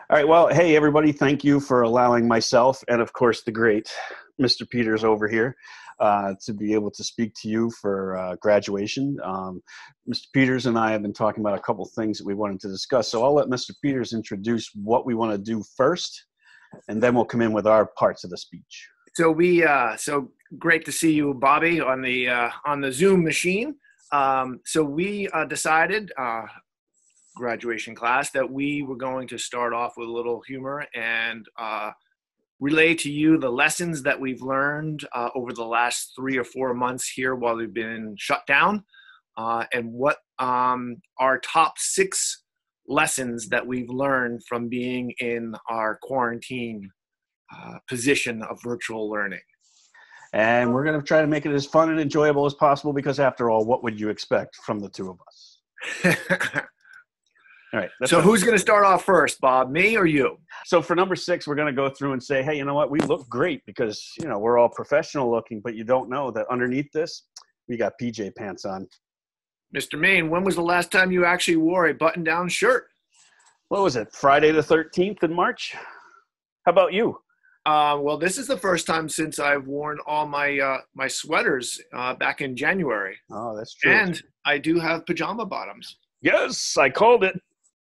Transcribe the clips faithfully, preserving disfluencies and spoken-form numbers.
All right. Well, hey, everybody. Thank you for allowing myself and, of course, the great Mister Peters over here uh, to be able to speak to you for uh, graduation. Um, Mister Peters and I have been talking about a couple things that we wanted to discuss. So I'll let Mister Peters introduce what we want to do first, and then we'll come in with our parts of the speech. So we, uh, so great to see you, Bobby, on the uh, on the Zoom machine. Um, so we uh, decided. Uh, graduation class that we were going to start off with a little humor and uh, relay to you the lessons that we've learned uh, over the last three or four months here while we've been shut down, uh, and what um, our top six lessons that we've learned from being in our quarantine uh, position of virtual learning. And we're going to try to make it as fun and enjoyable as possible because, after all, what would you expect from the two of us? All right. So who's going to start off first, Bob, me or you? So for number six, we're going to go through and say, hey, you know what? We look great because, you know, we're all professional looking, but you don't know that underneath this, we got P J pants on. Mister Mayne, when was the last time you actually wore a button-down shirt? What was it? Friday the thirteenth in March? How about you? Uh, well, this is the first time since I've worn all my uh, my sweaters uh, back in January. Oh, that's true. And I do have pajama bottoms. Yes, I called it.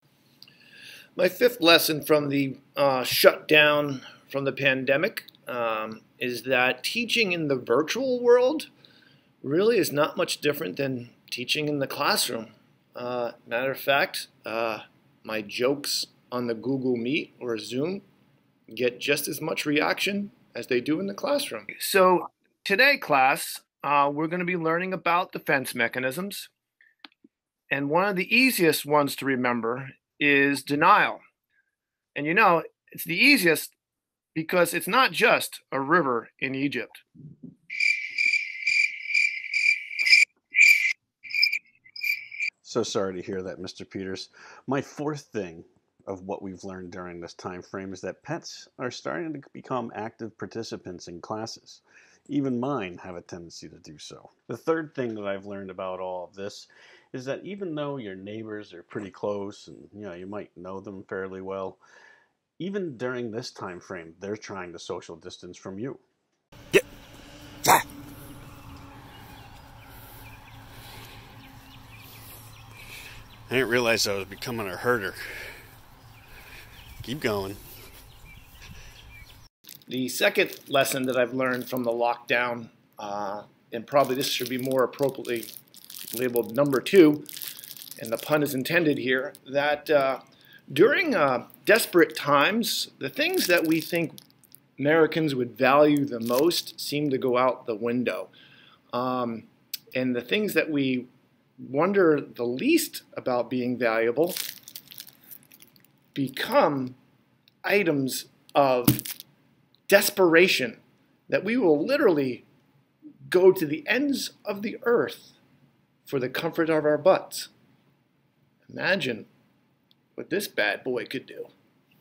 My fifth lesson from the uh, shutdown from the pandemic um, is that teaching in the virtual world really is not much different than teaching in the classroom. Uh, matter of fact, uh, my jokes on the Google Meet or Zoom get just as much reaction as they do in the classroom. So today, class, uh, we're going to be learning about defense mechanisms. And one of the easiest ones to remember is denial. And you know, it's the easiest because it's not just a river in Egypt. So sorry to hear that, Mister Peters. My fourth thing of what we've learned during this time frame is that pets are starting to become active participants in classes. Even mine have a tendency to do so. The third thing that I've learned about all of this is that even though your neighbors are pretty close and you know you might know them fairly well, even during this time frame, they're trying to social distance from you. Yeah. Yeah. I didn't realize I was becoming a herder. Keep going. The second lesson that I've learned from the lockdown, uh, and probably this should be more appropriately labeled number two, and the pun is intended here, that uh, during uh, desperate times, the things that we think Americans would value the most seem to go out the window. Um, and the things that we wonder the least about being valuable become items of desperation that we will literally go to the ends of the earth for the comfort of our butts. Imagine what this bad boy could do.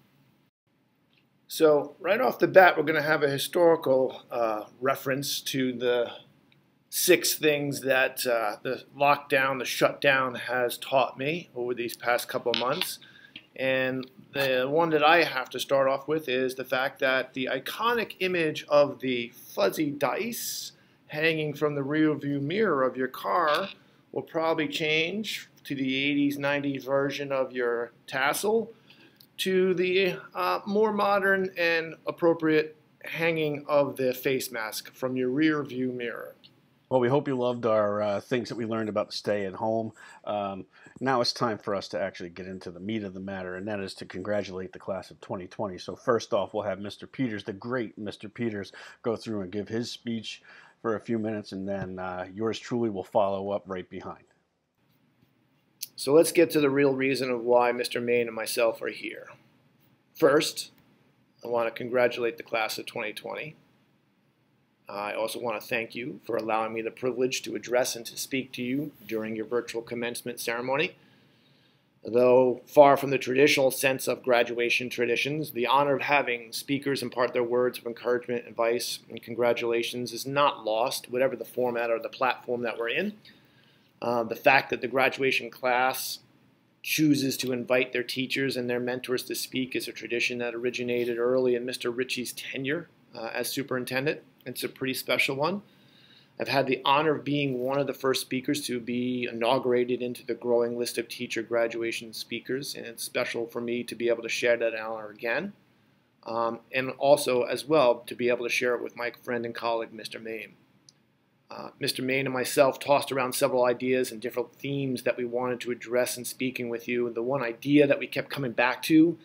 So right off the bat, we're going to have a historical uh, reference to the six things that uh, the lockdown, the shutdown has taught me over these past couple of months. And the one that I have to start off with is the fact that the iconic image of the fuzzy dice hanging from the rearview mirror of your car will probably change to the eighties, nineties version of your tassel to the uh, more modern and appropriate hanging of the face mask from your rearview mirror. Well, we hope you loved our uh, things that we learned about stay at home. Um, now it's time for us to actually get into the meat of the matter, and that is to congratulate the class of twenty twenty. So first off, we'll have Mister Peters, the great Mister Peters, go through and give his speech for a few minutes, and then uh, yours truly will follow up right behind. So let's get to the real reason of why Mister Mayne and myself are here. First, I want to congratulate the class of twenty twenty. I also want to thank you for allowing me the privilege to address and to speak to you during your virtual commencement ceremony. Though far from the traditional sense of graduation traditions, the honor of having speakers impart their words of encouragement, advice, and congratulations is not lost, whatever the format or the platform that we're in. Uh, the fact that the graduation class chooses to invite their teachers and their mentors to speak is a tradition that originated early in Mister Ritchie's tenure uh, as superintendent. It's a pretty special one. I've had the honor of being one of the first speakers to be inaugurated into the growing list of teacher graduation speakers, and it's special for me to be able to share that honor again, um, and also as well to be able to share it with my friend and colleague, Mister Mayne. Uh, Mister Mayne and myself tossed around several ideas and different themes that we wanted to address in speaking with you. And the one idea that we kept coming back to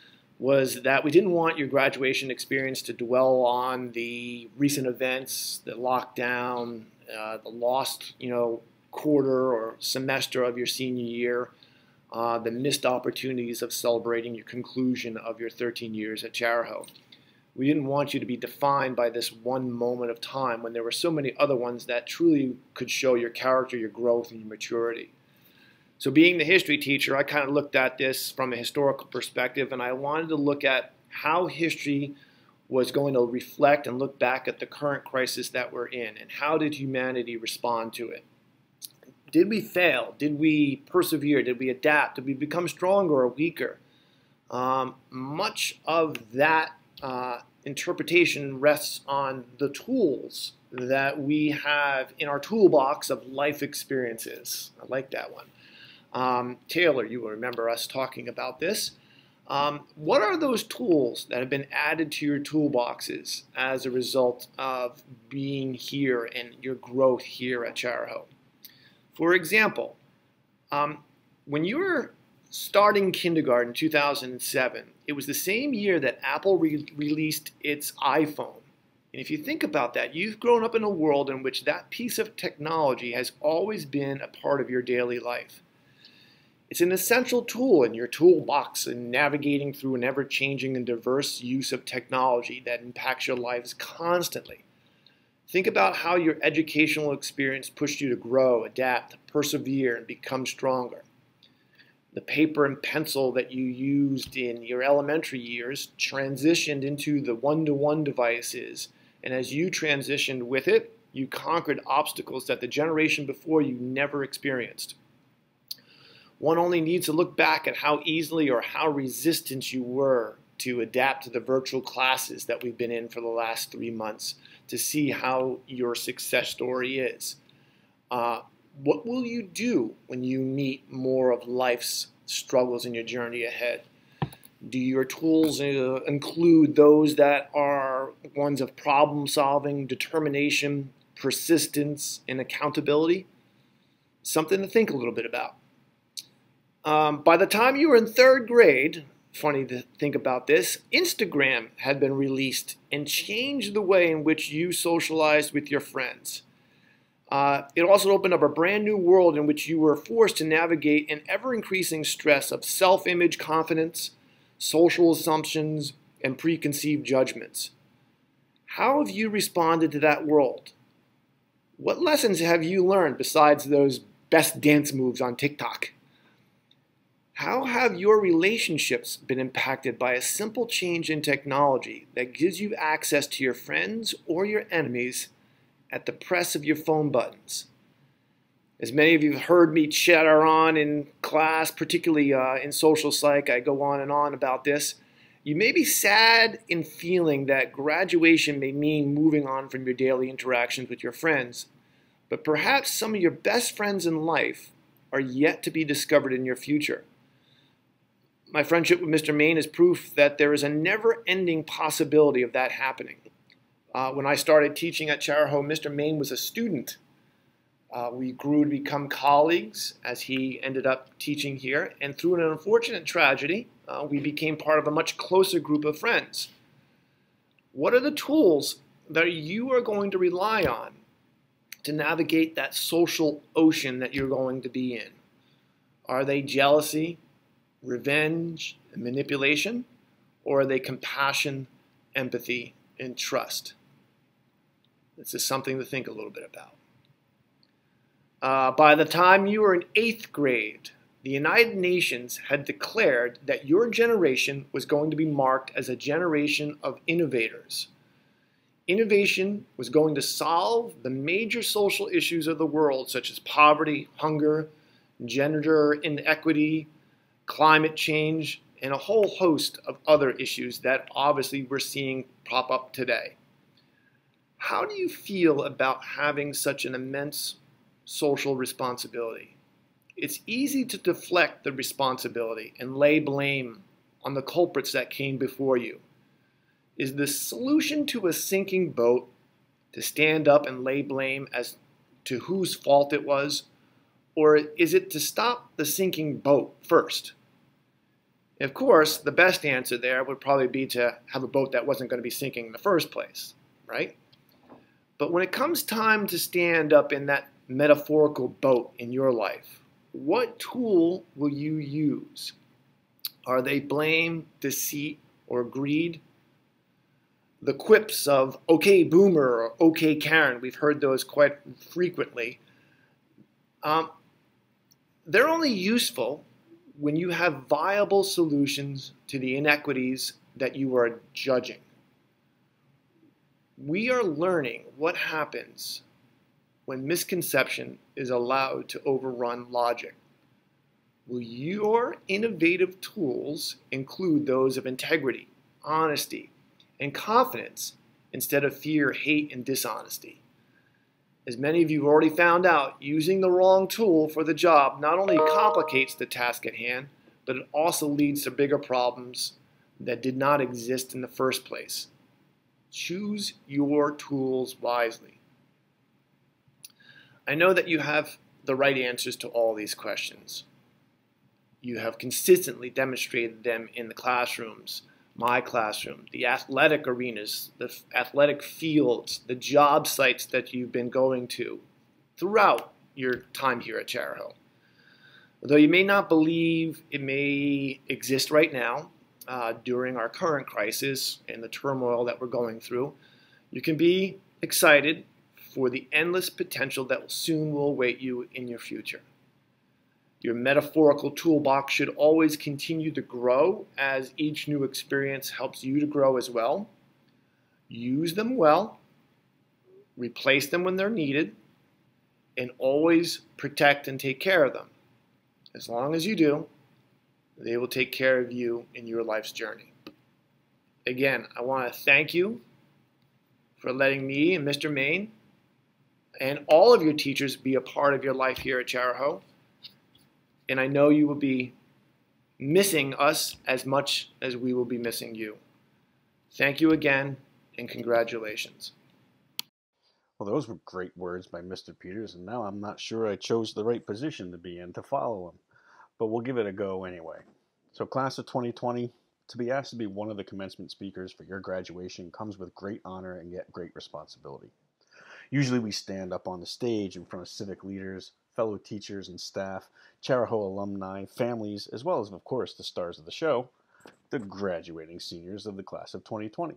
was that we didn't want your graduation experience to dwell on the recent events, the lockdown, uh, the lost, you know, quarter or semester of your senior year, uh, the missed opportunities of celebrating your conclusion of your thirteen years at Charahoe. We didn't want you to be defined by this one moment of time when there were so many other ones that truly could show your character, your growth, and your maturity. So being the history teacher, I kind of looked at this from a historical perspective, and I wanted to look at how history was going to reflect and look back at the current crisis that we're in, and how did humanity respond to it? Did we fail? Did we persevere? Did we adapt? Did we become stronger or weaker? Um, much of that Uh, interpretation rests on the tools that we have in our toolbox of life experiences. I like that one. Um, Taylor, you will remember us talking about this. Um, what are those tools that have been added to your toolboxes as a result of being here and your growth here at Charahoe? For example, um, when you were starting kindergarten in two thousand seven, it was the same year that Apple re released its iPhone. And if you think about that, you've grown up in a world in which that piece of technology has always been a part of your daily life. It's an essential tool in your toolbox in navigating through an ever-changing and diverse use of technology that impacts your lives constantly. Think about how your educational experience pushed you to grow, adapt, persevere, and become stronger. The paper and pencil that you used in your elementary years transitioned into the one-to-one devices, and as you transitioned with it, you conquered obstacles that the generation before you never experienced. One only needs to look back at how easily or how resistant you were to adapt to the virtual classes that we've been in for the last three months to see how your success story is. Uh, What will you do when you meet more of life's struggles in your journey ahead? Do your tools uh, include those that are ones of problem solving, determination, persistence, and accountability? Something to think a little bit about. Um, by the time you were in third grade, funny to think about this, Instagram had been released and changed the way in which you socialized with your friends. Uh, it also opened up a brand new world in which you were forced to navigate an ever-increasing stress of self-image confidence, social assumptions, and preconceived judgments. How have you responded to that world? What lessons have you learned besides those best dance moves on TikTok? How have your relationships been impacted by a simple change in technology that gives you access to your friends or your enemies at the press of your phone buttons? As many of you have heard me chatter on in class, particularly uh, in social psych, I go on and on about this. You may be sad in feeling that graduation may mean moving on from your daily interactions with your friends, but perhaps some of your best friends in life are yet to be discovered in your future. My friendship with Mister Mayne is proof that there is a never-ending possibility of that happening. Uh, when I started teaching at Charahoe, Mister Mayne was a student. Uh, we grew to become colleagues as he ended up teaching here, and through an unfortunate tragedy, uh, we became part of a much closer group of friends. What are the tools that you are going to rely on to navigate that social ocean that you're going to be in? Are they jealousy, revenge, and manipulation, or are they compassion, empathy, and trust? This is something to think a little bit about. Uh, by the time you were in eighth grade, the United Nations had declared that your generation was going to be marked as a generation of innovators. Innovation was going to solve the major social issues of the world, such as poverty, hunger, gender inequity, climate change, and a whole host of other issues that obviously we're seeing pop up today. How do you feel about having such an immense social responsibility? It's easy to deflect the responsibility and lay blame on the culprits that came before you. Is the solution to a sinking boat to stand up and lay blame as to whose fault it was, or is it to stop the sinking boat first? Of course, the best answer there would probably be to have a boat that wasn't going to be sinking in the first place, right? But when it comes time to stand up in that metaphorical boat in your life, what tool will you use? Are they blame, deceit, or greed? The quips of, okay, boomer, or okay, Karen, we've heard those quite frequently. Um, they're only useful when you have viable solutions to the inequities that you are judging. We are learning what happens when misconception is allowed to overrun logic. Will your innovative tools include those of integrity, honesty, and confidence instead of fear, hate, and dishonesty? As many of you have already found out, using the wrong tool for the job not only complicates the task at hand, but it also leads to bigger problems that did not exist in the first place. Choose your tools wisely. I know that you have the right answers to all these questions. You have consistently demonstrated them in the classrooms, my classroom, the athletic arenas, the athletic fields, the job sites that you've been going to throughout your time here at Charahoe. Although you may not believe it may exist right now uh, during our current crisis and the turmoil that we're going through, you can be excited for the endless potential that soon will await you in your future. Your metaphorical toolbox should always continue to grow as each new experience helps you to grow as well. Use them well, replace them when they're needed, and always protect and take care of them. As long as you do, they will take care of you in your life's journey. Again, I want to thank you for letting me and Mister Mayne and all of your teachers be a part of your life here at Charahoe. And I know you will be missing us as much as we will be missing you. Thank you again, and congratulations. Well, those were great words by Mister Peters, and now I'm not sure I chose the right position to be in to follow him. But we'll give it a go anyway. So class of twenty twenty, to be asked to be one of the commencement speakers for your graduation comes with great honor and yet great responsibility. Usually we stand up on the stage in front of civic leaders, fellow teachers and staff, Charahoe alumni, families, as well as, of course, the stars of the show, the graduating seniors of the class of twenty twenty.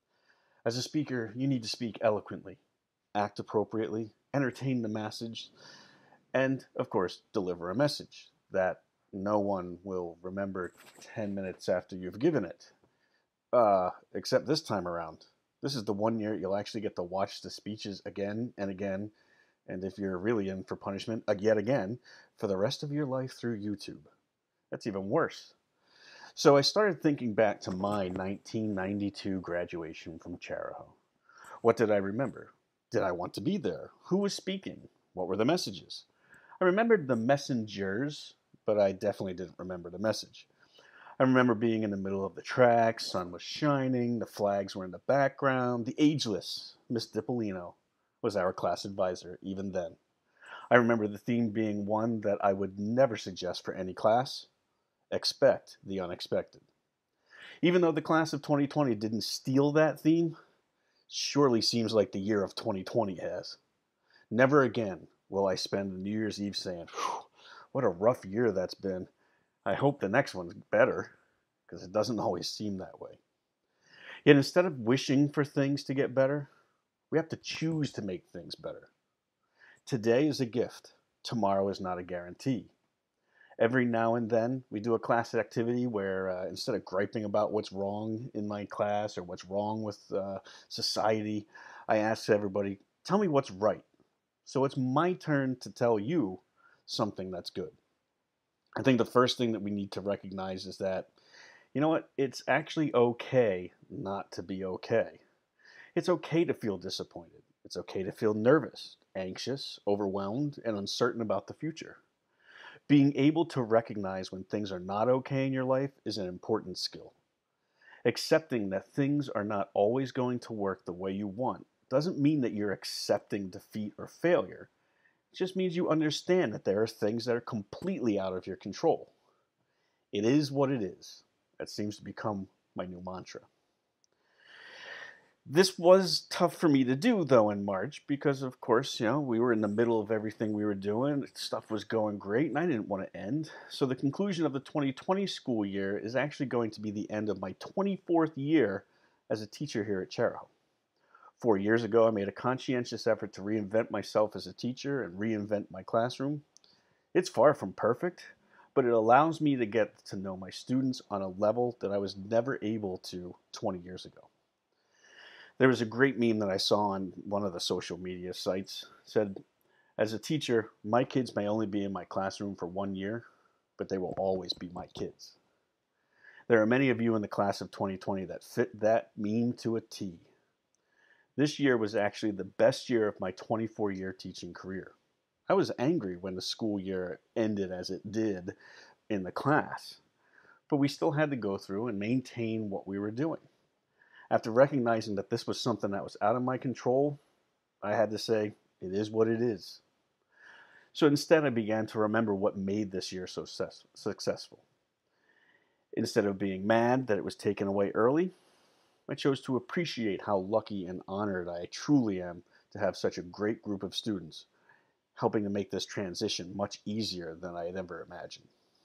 As a speaker, you need to speak eloquently, act appropriately, entertain the message, and, of course, deliver a message that no one will remember ten minutes after you've given it. Uh, except this time around. This is the one year you'll actually get to watch the speeches again and again, and if you're really in for punishment, uh, yet again, for the rest of your life through YouTube. That's even worse. So I started thinking back to my nineteen ninety-two graduation from Charahoe. What did I remember? Did I want to be there? Who was speaking? What were the messages? I remembered the messengers, but I definitely didn't remember the message. I remember being in the middle of the track, sun was shining, the flags were in the background, the ageless Miss Dipolino was our class advisor even then. I remember the theme being one that I would never suggest for any class: expect the unexpected. Even though the class of twenty twenty didn't steal that theme, surely seems like the year of twenty twenty has. Never again will I spend New Year's Eve saying, what a rough year that's been. I hope the next one's better, because it doesn't always seem that way. Yet instead of wishing for things to get better, we have to choose to make things better. Today is a gift. Tomorrow is not a guarantee. Every now and then, we do a class activity where uh, instead of griping about what's wrong in my class or what's wrong with uh, society, I ask everybody, tell me what's right. So it's my turn to tell you something that's good. I think the first thing that we need to recognize is that, you know what, it's actually okay not to be okay. It's okay to feel disappointed. It's okay to feel nervous, anxious, overwhelmed, and uncertain about the future. Being able to recognize when things are not okay in your life is an important skill. Accepting that things are not always going to work the way you want doesn't mean that you're accepting defeat or failure. It just means you understand that there are things that are completely out of your control. It is what it is. That seems to become my new mantra. This was tough for me to do, though, in March because, of course, you know, we were in the middle of everything we were doing. Stuff was going great, and I didn't want to end. So the conclusion of the twenty twenty school year is actually going to be the end of my twenty-fourth year as a teacher here at Charahoe. Four years ago, I made a conscientious effort to reinvent myself as a teacher and reinvent my classroom. It's far from perfect, but it allows me to get to know my students on a level that I was never able to twenty years ago. There was a great meme that I saw on one of the social media sites. It said, as a teacher, my kids may only be in my classroom for one year, but they will always be my kids. There are many of you in the class of twenty twenty that fit that meme to a T. This year was actually the best year of my twenty-four year teaching career. I was angry when the school year ended as it did in the class, but we still had to go through and maintain what we were doing. After recognizing that this was something that was out of my control, I had to say, it is what it is. So instead, I began to remember what made this year so successful. Instead of being mad that it was taken away early, I chose to appreciate how lucky and honored I truly am to have such a great group of students, helping to make this transition much easier than I had ever imagined.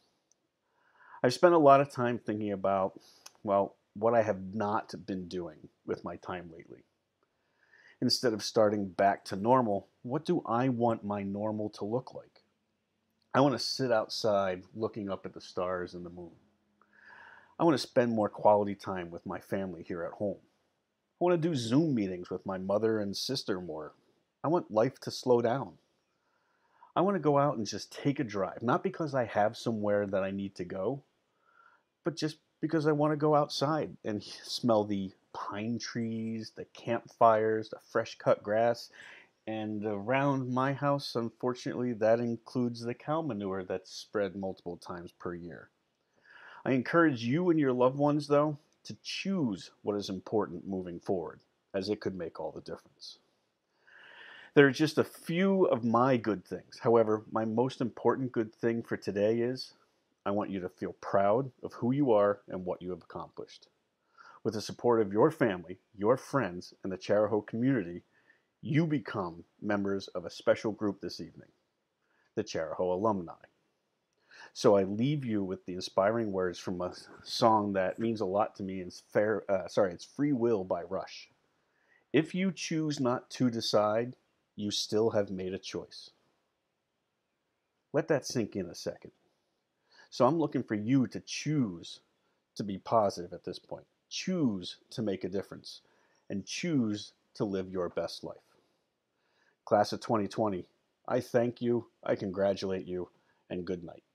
I've spent a lot of time thinking about, well, what I have not been doing with my time lately. Instead of starting back to normal, what do I want my normal to look like? I want to sit outside looking up at the stars and the moon. I want to spend more quality time with my family here at home. I want to do Zoom meetings with my mother and sister more. I want life to slow down. I want to go out and just take a drive, not because I have somewhere that I need to go, but just because I want to go outside and smell the pine trees, the campfires, the fresh cut grass, and around my house, unfortunately, that includes the cow manure that's spread multiple times per year. I encourage you and your loved ones, though, to choose what is important moving forward, as it could make all the difference. There are just a few of my good things. However, my most important good thing for today is I want you to feel proud of who you are and what you have accomplished. With the support of your family, your friends, and the Charahoe community, you become members of a special group this evening, the Charahoe alumni. So I leave you with the inspiring words from a song that means a lot to me. It's fair, uh, sorry, it's Free Will by Rush. If you choose not to decide, you still have made a choice. Let that sink in a second. So I'm looking for you to choose to be positive at this point. Choose to make a difference. And choose to live your best life. Class of twenty twenty, I thank you, I congratulate you, and good night.